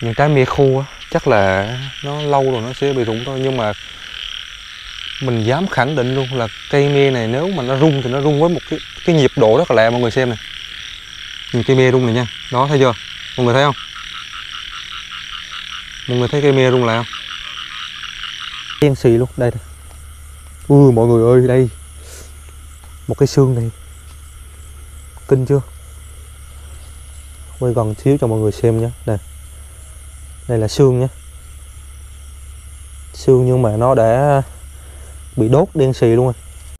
Những trái mía khô á, chắc là nó lâu rồi nó sẽ bị rụng thôi, nhưng mà mình dám khẳng định luôn là cây mía này nếu mà nó rung thì nó rung với một cái nhịp độ rất là lẹ. Mọi người xem này, nhìn cây mía rung này nha, đó thấy chưa, mọi người thấy không, mọi người thấy cây mía rung lại không, đen xì luôn đây. Mọi người ơi, đây một cái xương này kinh chưa, quay gần xíu cho mọi người xem nhé. Đây là xương nhé, xương nhưng mà nó đã bị đốt đen xì luôn rồi.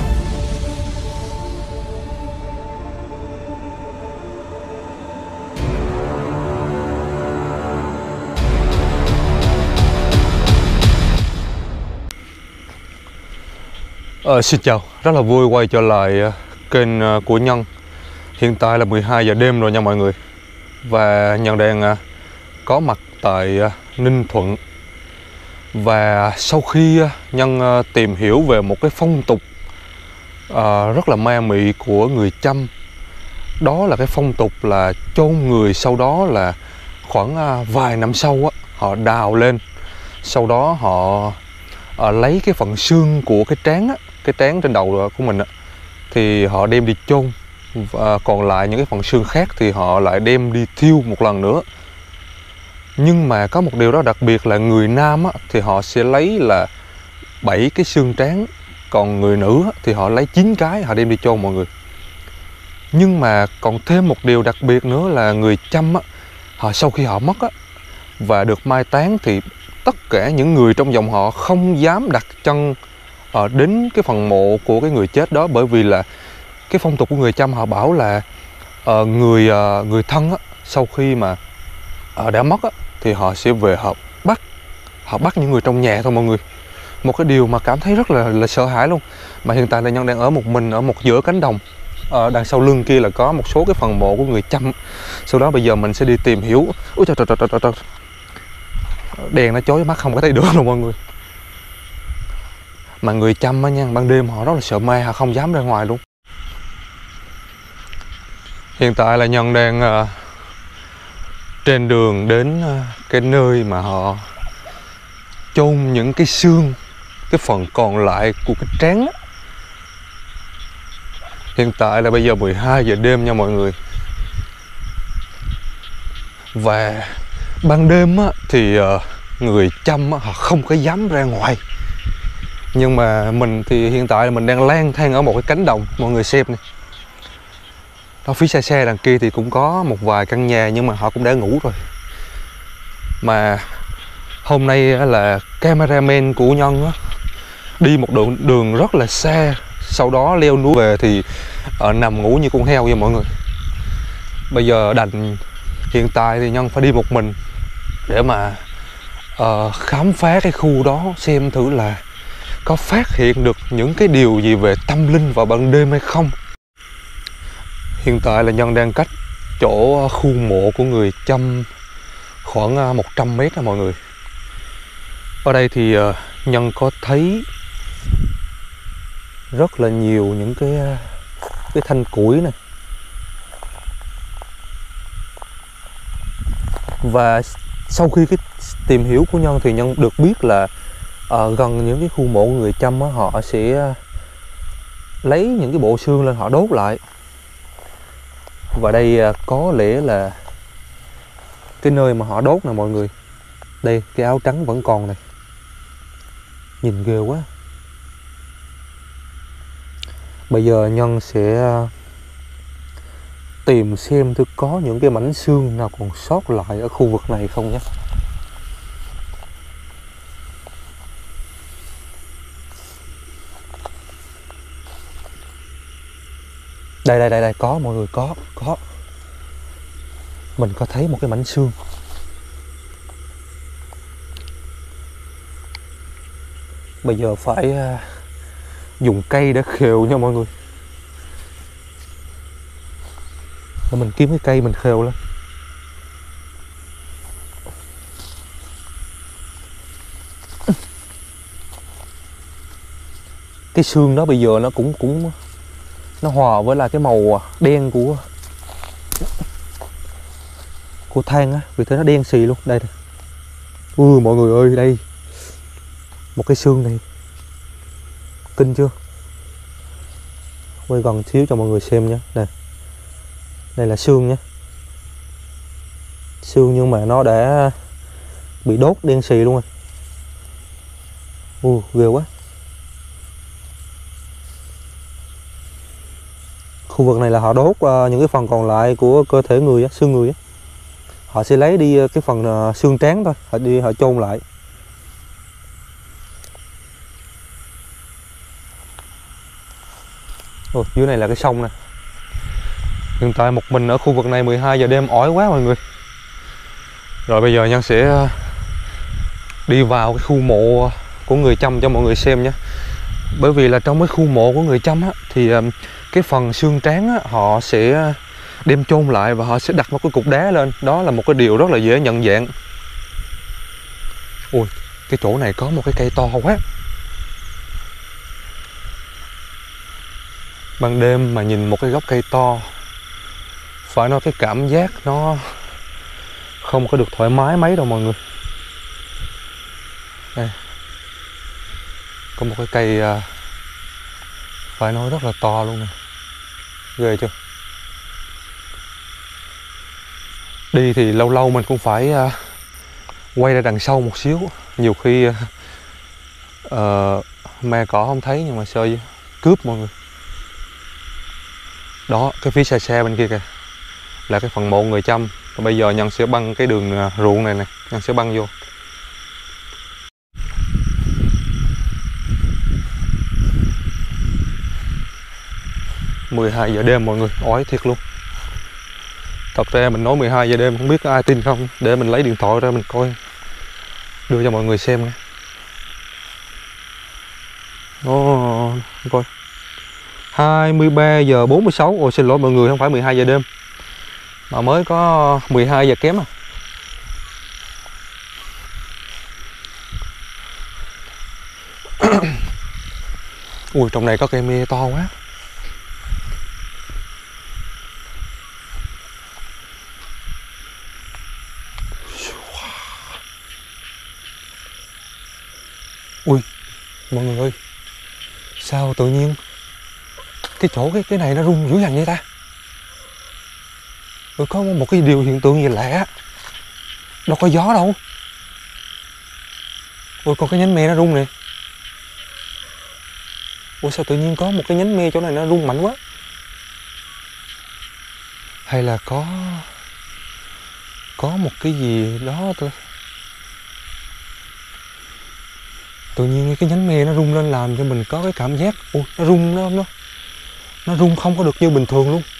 Xin chào, rất là vui quay trở lại kênh của Nhân. Hiện tại là 12 giờ đêm rồi nha mọi người. Và Nhân đang có mặt tại Ninh Thuận. Và sau khi Nhân tìm hiểu về một cái phong tục rất là ma mị của người Chăm, đó là cái phong tục là chôn người, sau đó là khoảng vài năm sau họ đào lên, sau đó họ lấy cái phần xương của cái trán trên đầu của mình thì họ đem đi chôn, và còn lại những cái phần xương khác thì họ lại đem đi thiêu một lần nữa. Nhưng mà có một điều đó đặc biệt là người nam thì họ sẽ lấy là 7 cái xương trán, còn người nữ thì họ lấy 9 cái họ đem đi chôn mọi người. Nhưng mà còn thêm một điều đặc biệt nữa là người Chăm họ sau khi họ mất và được mai táng thì tất cả những người trong dòng họ không dám đặt chân đến cái phần mộ của cái người chết đó, bởi vì là cái phong tục của người Chăm họ bảo là người thân sau khi mà đã mất thì họ sẽ về họ bắt những người trong nhà thôi mọi người. Một cái điều mà cảm thấy rất là sợ hãi luôn. Mà hiện tại là Nhân đang ở một mình ở một giữa cánh đồng. Đằng sau lưng kia là có một số cái phần mộ của người Chăm. Sau đó bây giờ mình sẽ đi tìm hiểu. Ôi trời, đèn nó chói mắt không có thấy được đâu mọi người. Mà người Chăm nha, ban đêm họ rất là sợ ma, họ không dám ra ngoài luôn. Hiện tại là Nhân đang trên đường đến cái nơi mà họ chôn những cái xương, cái phần còn lại của cái trán. Hiện tại là bây giờ 12 giờ đêm nha mọi người. Và ban đêm thì người Chăm họ không có dám ra ngoài. Nhưng mà mình thì hiện tại là mình đang lang thang ở một cái cánh đồng, mọi người xem này. Đó, phía xa xa đằng kia thì cũng có một vài căn nhà nhưng mà họ cũng đã ngủ rồi. Mà hôm nay là cameraman của Nhân đi một đoạn đường rất là xa, sau đó leo núi về thì nằm ngủ như con heo vậy mọi người. Bây giờ hiện tại thì Nhân phải đi một mình để mà khám phá cái khu đó, xem thử là có phát hiện được những cái điều gì về tâm linh vào ban đêm hay không. Hiện tại là Nhân đang cách chỗ khu mộ của người Chăm khoảng 100 mét đó mọi người. Ở đây thì Nhân có thấy rất là nhiều những cái thanh củi này. Và sau khi tìm hiểu của Nhân thì Nhân được biết là gần những cái khu mộ người Chăm họ sẽ lấy những cái bộ xương lên họ đốt lại. Và đây có lẽ là cái nơi mà họ đốt nè mọi người. Đây, cái áo trắng vẫn còn này. Nhìn ghê quá. Bây giờ Nhân sẽ tìm xem thử có những cái mảnh xương nào còn sót lại ở khu vực này không nhé. Đây, có mọi người, có. Mình có thấy một cái mảnh xương. Bây giờ phải dùng cây để khều nha mọi người. Để mình kiếm cái cây mình khều lên. Cái xương đó bây giờ nó cũng nó hòa với là cái màu đen của than á, vì thế nó đen xì luôn. Đây này. Mọi người ơi, đây một cái xương này, kinh chưa? Quay gần xíu cho mọi người xem nhé. Nè, đây là xương nhé. Xương nhưng mà nó đã bị đốt đen xì luôn rồi. Ghê quá. Khu vực này là họ đốt những cái phần còn lại của cơ thể người á, xương người á. Họ sẽ lấy đi cái phần xương trán thôi, họ chôn lại. Dưới này là cái sông nè. Hiện tại một mình ở khu vực này 12 giờ đêm ỏi quá mọi người. Rồi bây giờ Nhân sẽ đi vào cái khu mộ của người Chăm cho mọi người xem nhé. Bởi vì là trong cái khu mộ của người Chăm á, thì cái phần xương trán á, họ sẽ đem chôn lại và họ sẽ đặt một cái cục đá lên. Đó là một cái điều rất là dễ nhận dạng. Cái chỗ này có một cái cây to quá. Ban đêm mà nhìn một cái gốc cây to, phải nói cái cảm giác nó không có được thoải mái mấy đâu mọi người. Đây, có một cái cây phải nói rất là to luôn nè. Ghê chưa? Đi thì lâu lâu mình cũng phải quay ra đằng sau một xíu. Nhiều khi me cỏ không thấy nhưng mà sợ cướp mọi người. Đó, cái phía xa xa bên kia kìa là cái phần mộ người Chăm. Và bây giờ Nhân sẽ băng cái đường ruộng này nè, Nhân sẽ băng vô. "12 giờ đêm mọi người, ói thiệt luôn. Thật ra mình nói 12 giờ đêm không biết có ai tin không. Để mình lấy điện thoại ra mình coi, đưa cho mọi người xem nè. Coi 23 giờ 46. Ôi xin lỗi mọi người, không phải 12 giờ đêm mà mới có 12 giờ kém à. Trong này có cây me to quá. Mọi người ơi, sao tự nhiên cái chỗ cái này nó rung dữ dằn vậy ta? Có một cái điều hiện tượng gì lạ. Đâu có gió đâu. Còn cái nhánh me nó rung nè. Sao tự nhiên có một cái nhánh me chỗ này nó rung mạnh quá? Hay là có một cái gì đó tự nhiên cái nhánh me nó rung lên làm cho mình có cái cảm giác nó rung nó rung không có được như bình thường luôn.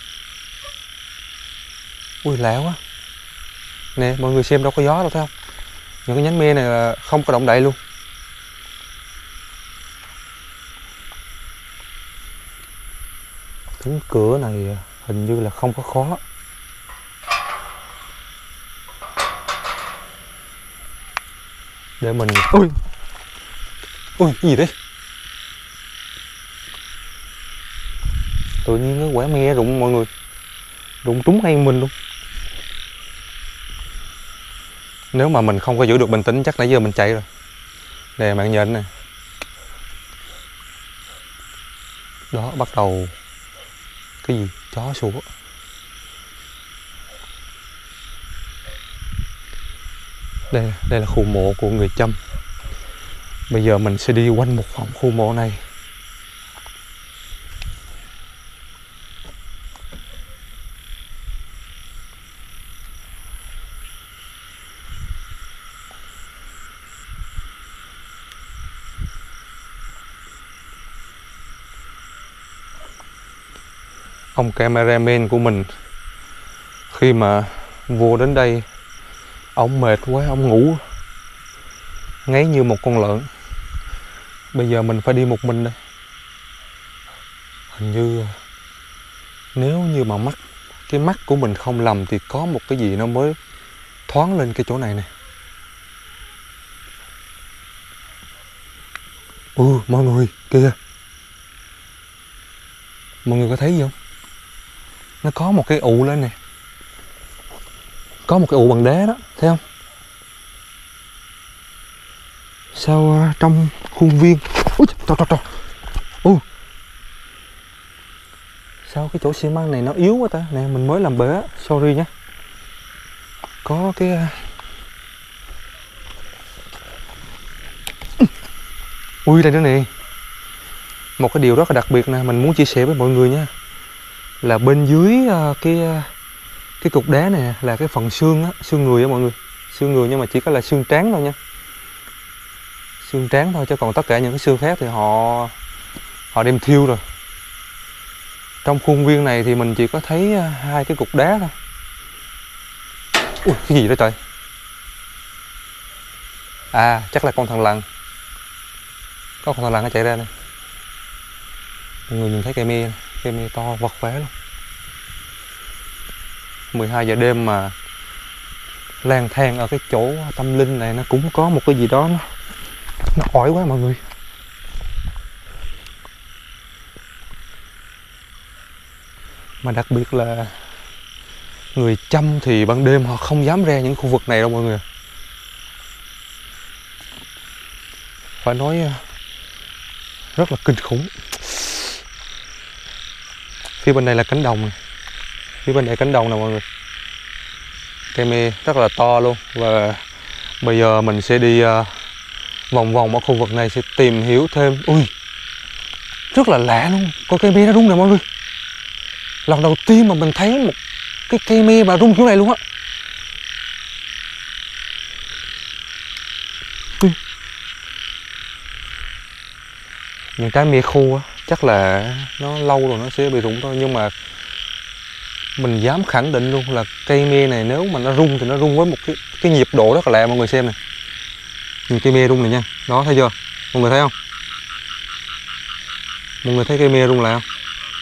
Lạ quá. Nè mọi người xem, đâu có gió đâu thấy không? Những cái nhánh me này là không có động đậy luôn. Cánh cửa này hình như là không có khóa. Để mình... cái gì đấy? Tự nhiên cái quả me rụng mọi người. Rụng trúng ngay mình luôn. Nếu mà mình không có giữ được bình tĩnh chắc nãy giờ mình chạy rồi. Nè bạn nhìn nè. Đó, bắt đầu cái gì? Chó sủa. Đây là khu mộ của người Chăm. Bây giờ mình sẽ đi quanh một vòng khu mộ này. Ông cameraman của mình khi mà vô đến đây, ông mệt quá, ông ngủ ngáy như một con lợn. Bây giờ mình phải đi một mình đây. Hình như nếu như mà cái mắt của mình không lầm thì có một cái gì nó mới thoáng lên cái chỗ này nè. Mọi người kìa, mọi người có thấy gì không? Nó có một cái ụ lên nè. Có một cái ụ bằng đá đó, thấy không? Sao trong khuôn viên. Ui trời. Sao cái chỗ xi măng này nó yếu quá ta. Nè mình mới làm bể, sorry nhé. Có cái ui đây nữa nè. Một cái điều rất là đặc biệt nè, mình muốn chia sẻ với mọi người nha. Là bên dưới cái cục đá này là cái phần xương á, xương người á mọi người. Xương người nhưng mà chỉ có là xương trán thôi nha. Xương trán thôi, chứ còn tất cả những cái xương khác thì họ đem thiêu rồi. Trong khuôn viên này thì mình chỉ có thấy hai cái cục đá thôi. Ui, cái gì đó trời. À, chắc là con thằn lằn. Có con thằn lằn nó chạy ra này. Mọi người nhìn thấy cây me to vật vẽ luôn. 12 giờ đêm mà lang thang ở cái chỗ tâm linh này nó cũng có một cái gì đó nó ỏi quá mọi người. Mà đặc biệt là người Chăm thì ban đêm họ không dám ra những khu vực này đâu mọi người. Phải nói rất là kinh khủng. Phía bên đây là cánh đồng này. Phía bên đây cánh đồng nè mọi người. Cây me rất là to luôn. Và bây giờ mình sẽ đi vòng vòng ở khu vực này, sẽ tìm hiểu thêm. Ui, rất là lạ luôn. Con cây me nó rung nè mọi người. Lần đầu tiên mà mình thấy một cái cây me mà rung kiểu này luôn á. Những trái me khô á, chắc là nó lâu rồi nó sẽ bị rụng thôi. Nhưng mà mình dám khẳng định luôn là cây me này nếu mà nó rung thì nó rung với một cái nhịp độ rất là lạ. Mọi người xem này. Nhìn cây me rung này nha. Đó, thấy chưa? Mọi người thấy không? Mọi người thấy cây me rung lại không?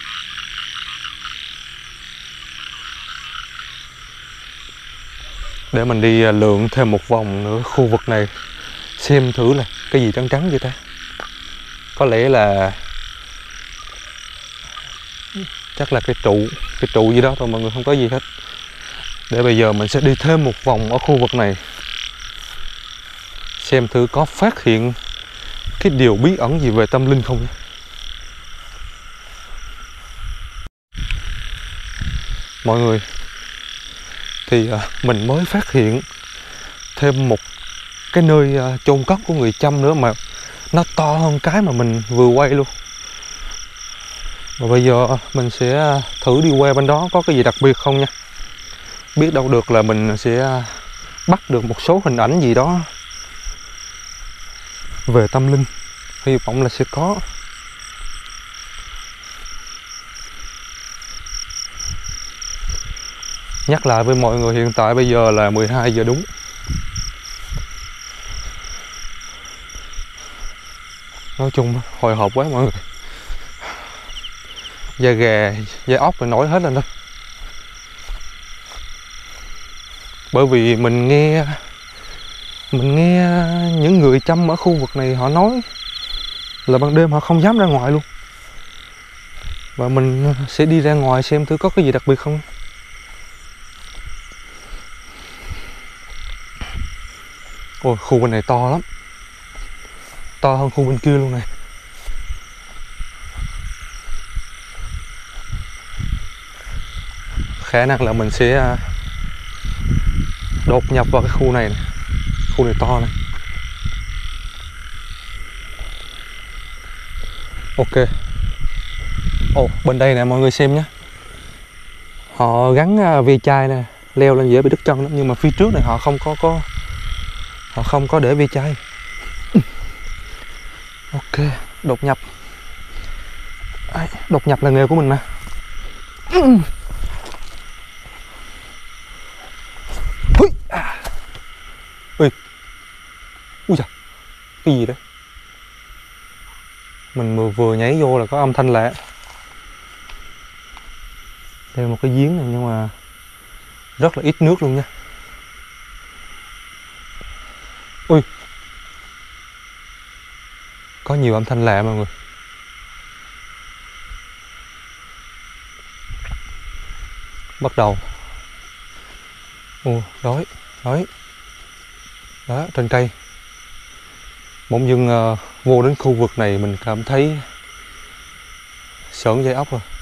Để mình đi lượn thêm một vòng nữa khu vực này, xem thử là cái gì trắng trắng vậy ta. Có lẽ là chắc là cái trụ gì đó thôi mọi người, không có gì hết. Để bây giờ mình sẽ đi thêm một vòng ở khu vực này, xem thử có phát hiện cái điều bí ẩn gì về tâm linh không. Mọi người, thì mình mới phát hiện thêm một cái nơi chôn cất của người Chăm nữa, mà nó to hơn cái mà mình vừa quay luôn. Và bây giờ mình sẽ thử đi qua bên đó có cái gì đặc biệt không nha. Biết đâu được là mình sẽ bắt được một số hình ảnh gì đó về tâm linh. Hy vọng là sẽ có. Nhắc lại với mọi người, hiện tại bây giờ là 12 giờ đúng. Nói chung hồi hộp quá mọi người. Da gà, da ốc phải nổi hết lên đó. Bởi vì mình nghe những người Chăm ở khu vực này họ nói là ban đêm họ không dám ra ngoài luôn. Và mình sẽ đi ra ngoài xem thử có cái gì đặc biệt không. Ôi, khu bên này to lắm. To hơn khu bên kia luôn này. Khả năng là mình sẽ đột nhập vào cái khu này. Khu này to này. Ok. Ồ, bên đây nè mọi người xem nhé. Họ gắn ve chai nè, leo lên dễ bị đứt chân lắm. Nhưng mà phía trước này họ không có để ve chai. Ok, đột nhập. Đột nhập là nghề của mình mà. Ui trời, cái gì đấy? Mình vừa nhảy vô là có âm thanh lạ. Đây là một cái giếng này nhưng mà rất là ít nước luôn nha. Ui, có nhiều âm thanh lạ mọi người. Bắt đầu. Ồ, đói. Đó, trên cây. Bỗng dưng vô đến khu vực này mình cảm thấy sởn gai ốc rồi.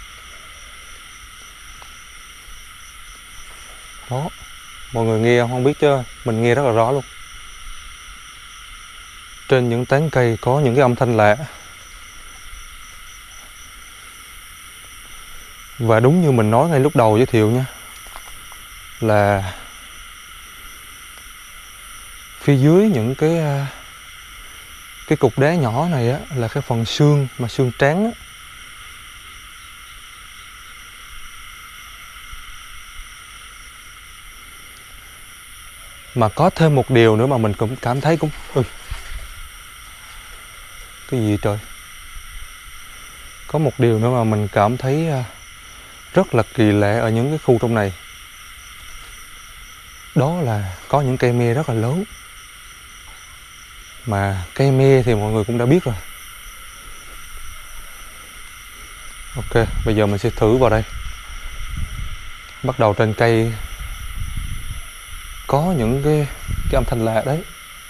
Đó, mọi người nghe không biết chứ mình nghe rất là rõ luôn. Trên những tán cây có những cái âm thanh lạ. Và đúng như mình nói ngay lúc đầu giới thiệu nha, là phía dưới những cái cục đá nhỏ này á là cái phần xương mà xương trắng á. Mà có thêm một điều nữa mà mình cũng cảm thấy cũng cái gì trời. Có một điều nữa mà mình cảm thấy rất là kỳ lạ ở những cái khu trong này. Đó là có những cây me rất là lớn. Mà cây me thì mọi người cũng đã biết rồi. Ok, bây giờ mình sẽ thử vào đây. Bắt đầu trên cây có những cái âm thanh lạ đấy.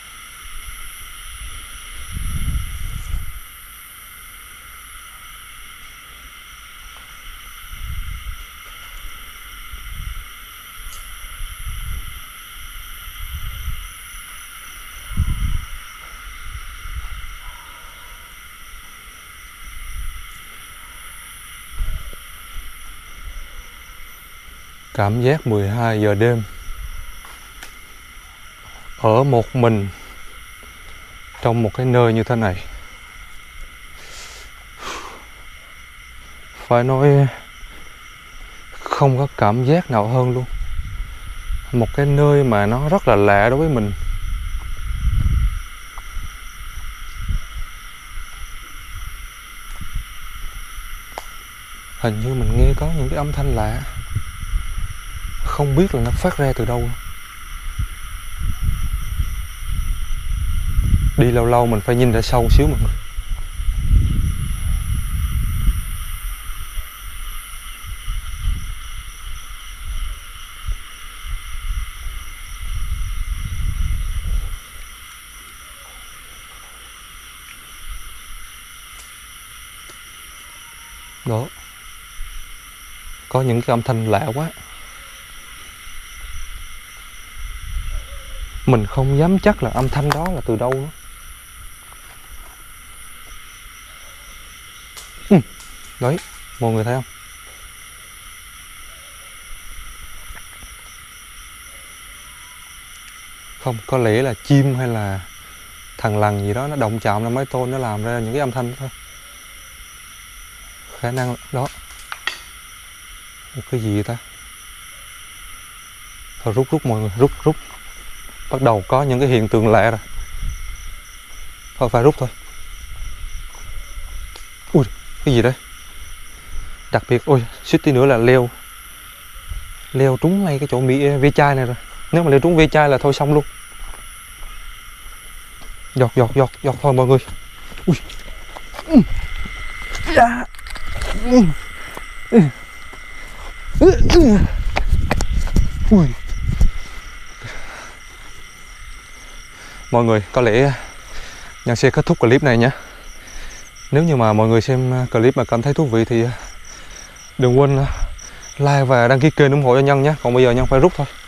Cảm giác 12 giờ đêm ở một mình trong một cái nơi như thế này, phải nói không có cảm giác nào hơn luôn. Một cái nơi mà nó rất là lạ đối với mình. Hình như mình nghe có những cái âm thanh lạ, không biết là nó phát ra từ đâu. Đi lâu lâu mình phải nhìn ra sâu xíu mọi người. Đó, có những cái âm thanh lạ quá. Mình không dám chắc là âm thanh đó là từ đâu nữa. Đấy, mọi người thấy không? Không, có lẽ là chim hay là thằn lằn gì đó nó động chạm lên mái tôn, nó làm ra những cái âm thanh đó thôi. Khả năng đó. Cái gì ta? Thôi rút mọi người, rút. Bắt đầu có những cái hiện tượng lạ rồi. Thôi phải rút thôi. Ui, cái gì đấy? Đặc biệt, ôi, suýt tí nữa là leo trúng ngay cái chỗ ve chai này rồi. Nếu mà leo trúng ve chai là thôi xong luôn. Giọt thôi mọi người. Ui. Ui. Mọi người, có lẽ Nhân sẽ kết thúc clip này nhé. Nếu như mà mọi người xem clip mà cảm thấy thú vị thì đừng quên like và đăng ký kênh ủng hộ cho Nhân nhé. Còn bây giờ Nhân phải rút thôi.